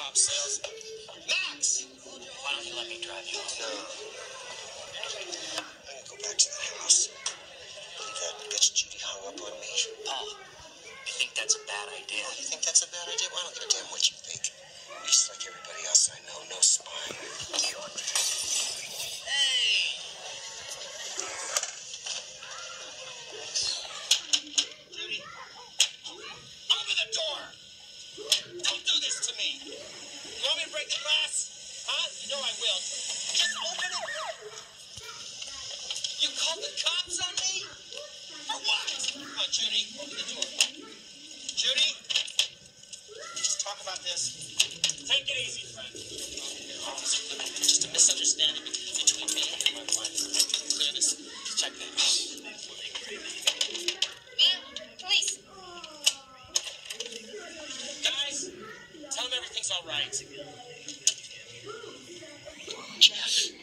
job, sales. Max! Why don't you let me drive you home? No. I'm gonna go back to the house. Leave that bitch Judy hung up on me. Paul, you think that's a bad idea? Oh, you think that's a bad idea? Well, I don't give a damn what you think. You're just like everybody else I know, no spine. Hey! Judy, open the door! Don't do this to me! You want me to break the glass? Huh? You know I will. Just open it! You called the cops on me? For what? Come on, Judy, open the door. Judy? Just talk about this. Take it easy, friend. Officer, just a misunderstanding between me and my wife. Clear this. Check that. Ma'am, police. Guys, tell them everything's all right. Jeff.